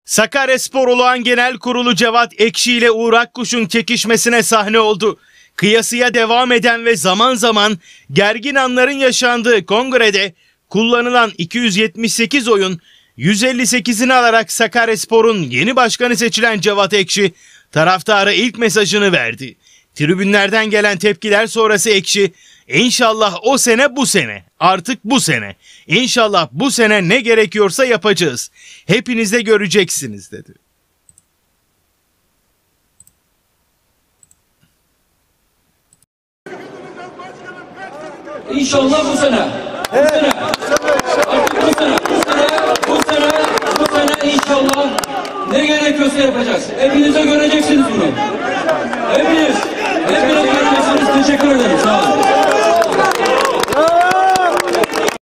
Sakaryaspor Olağan Genel Kurulu Cevat Ekşi ile Uğur Akkuş'un çekişmesine sahne oldu. Kıyasıya devam eden ve zaman zaman gergin anların yaşandığı kongrede kullanılan 278 oyun 158'ini alarak Sakaryaspor'un yeni başkanı seçilen Cevat Ekşi taraftara ilk mesajını verdi. Tribünlerden gelen tepkiler sonrası Ekşi, "İnşallah o sene bu sene, artık bu sene. İnşallah bu sene ne gerekiyorsa yapacağız. Hepiniz de göreceksiniz," dedi. İnşallah bu sene. Bu sene. Artık bu sene. Bu sene inşallah ne gerekiyorsa yapacağız. Hepiniz de göreceksiniz bunu.